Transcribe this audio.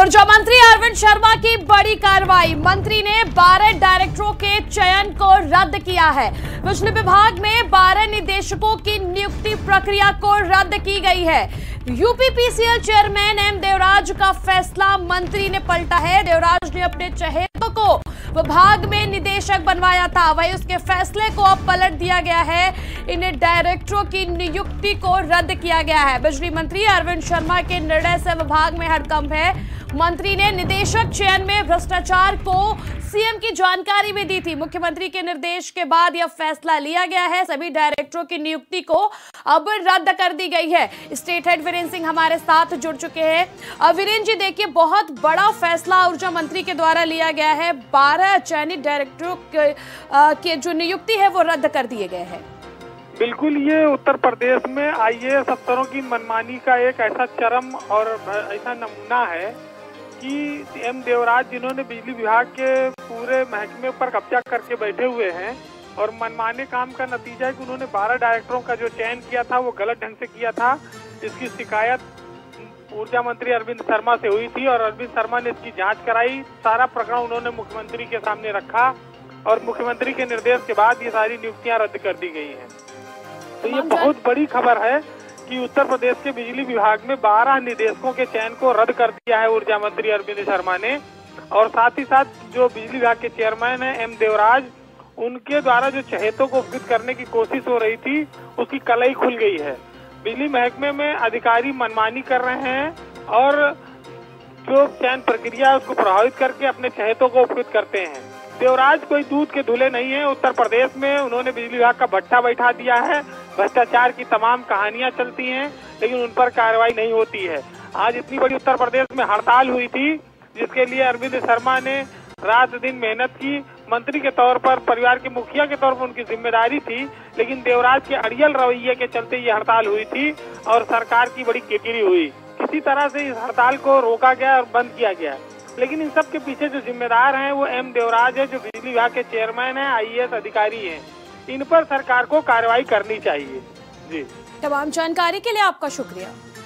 ऊर्जा मंत्री अरविंद शर्मा की बड़ी कार्रवाई। मंत्री ने 12 डायरेक्टरों के चयन को रद्द किया है। बिजली विभाग में 12 निदेशकों की नियुक्ति प्रक्रिया को रद्द की गई है। यूपीपीसीएल चेयरमैन एम देवराज का फैसला मंत्री ने पलटा है। देवराज ने अपने चहेतों को विभाग में निदेशक बनवाया था, वही उसके फैसले को अब पलट दिया गया है। इन डायरेक्टरों की नियुक्ति को रद्द किया गया है। बिजली मंत्री अरविंद शर्मा के निर्णय से विभाग में हड़कंप है। मंत्री ने निदेशक चयन में भ्रष्टाचार को सीएम की जानकारी भी दी थी। मुख्यमंत्री के निर्देश के बाद यह फैसला लिया गया है। सभी डायरेक्टरों की नियुक्ति को अब रद्द कर दी गई है। स्टेट हेड वीरेंद्र सिंह हमारे साथ जुड़ चुके हैं। वीरेंद्र जी, देखिए, बहुत बड़ा फैसला ऊर्जा मंत्री के द्वारा लिया गया है। 12 चयनित डायरेक्टरों के जो नियुक्ति है वो रद्द कर दिए गए हैं। बिल्कुल, ये उत्तर प्रदेश में आईएएस अफसरों की मनमानी का एक ऐसा चरम और ऐसा नमूना है कि एम देवराज, जिन्होंने बिजली विभाग के पूरे महकमे पर कब्जा करके बैठे हुए हैं, और मनमाने काम का नतीजा है कि उन्होंने 12 डायरेक्टरों का जो चयन किया था वो गलत ढंग से किया था। इसकी शिकायत ऊर्जा मंत्री अरविंद शर्मा से हुई थी और अरविंद शर्मा ने इसकी जांच कराई। सारा प्रकरण उन्होंने मुख्यमंत्री के सामने रखा और मुख्यमंत्री के निर्देश के बाद ये सारी नियुक्तियां रद्द कर दी गई हैं। तो ये बहुत बड़ी खबर है कि उत्तर प्रदेश के बिजली विभाग में 12 निदेशकों के चयन को रद्द कर दिया है ऊर्जा मंत्री अरविंद शर्मा ने। और साथ ही साथ जो बिजली विभाग के चेयरमैन है एम देवराज, उनके द्वारा जो चहेतों को उपकृत करने की कोशिश हो रही थी उसकी कलई खुल गई है। बिजली महकमे में अधिकारी मनमानी कर रहे हैं और जो चयन प्रक्रिया है उसको प्रभावित करके अपने चहेतों को उपकृत करते हैं। देवराज कोई दूध के धुले नहीं है। उत्तर प्रदेश में उन्होंने बिजली विभाग का भट्टा बैठा दिया है। भ्रष्टाचार की तमाम कहानियां चलती हैं, लेकिन उन पर कार्रवाई नहीं होती है। आज इतनी बड़ी उत्तर प्रदेश में हड़ताल हुई थी, जिसके लिए अरविंद शर्मा ने रात दिन मेहनत की। मंत्री के तौर पर, परिवार के मुखिया के तौर पर उनकी जिम्मेदारी थी, लेकिन देवराज के अड़ियल रवैये के चलते ये हड़ताल हुई थी और सरकार की बड़ी किरकिरी हुई। किसी तरह से इस हड़ताल को रोका गया और बंद किया गया, लेकिन इन सब के पीछे जो जिम्मेदार हैं वो एम देवराज है, जो बिजली विभाग के चेयरमैन हैं, आईएएस अधिकारी हैं। इन पर सरकार को कार्रवाई करनी चाहिए। जी, तमाम जानकारी के लिए आपका शुक्रिया।